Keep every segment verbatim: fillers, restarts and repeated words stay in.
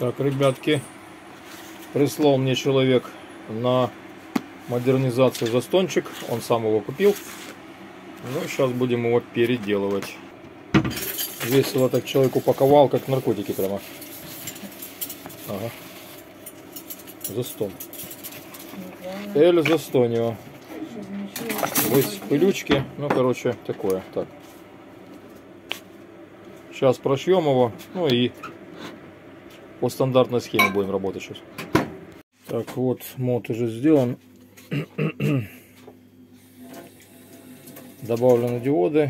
Так, ребятки, прислал мне человек на модернизацию застончик. Он сам его купил. Ну, сейчас будем его переделывать. Весело так человек упаковал, как наркотики прямо. Ага. Застон. Эль Застонио. Весь пылючки. Ну, короче, такое. Так. Сейчас прошьем его. Ну и по стандартной схеме будем работать сейчас. Так, вот мод уже сделан. Добавлены диоды.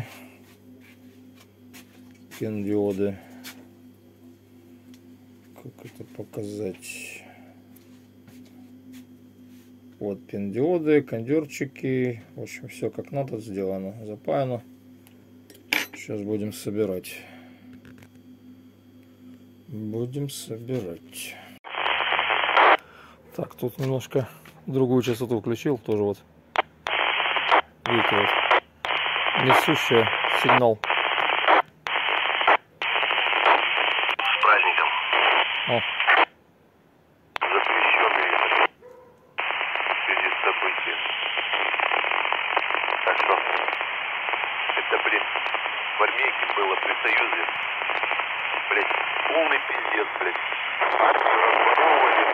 Пин-диоды. Как это показать? Вот пин-диоды, кондерчики. В общем, все как надо сделано. Запаяно. Сейчас будем собирать. Будем собирать. Так, тут немножко другую частоту включил. Тоже вот. Видите, вот. Несущая сигнал. С праздником. О. Запрещенный в связи с событием. Так что это, блин, в армейке было при Союзе. Блять, полный пиздец, блять. Разворовывали.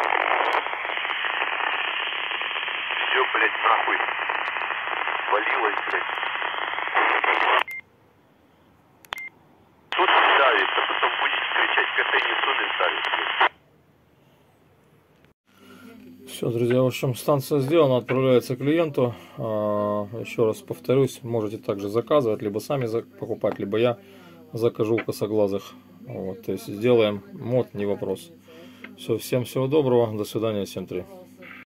Все, блять, нахуй. Валилось, блять. Тут ставит, а потом будете кричать, кофейни суды ставит. Все, друзья, в общем, станция сделана, отправляется клиенту. А, еще раз повторюсь, можете также заказывать, либо сами покупать, либо я закажу у косоглазых. Вот, то есть сделаем мод, не вопрос. Все, всем всего доброго, до свидания, всем три.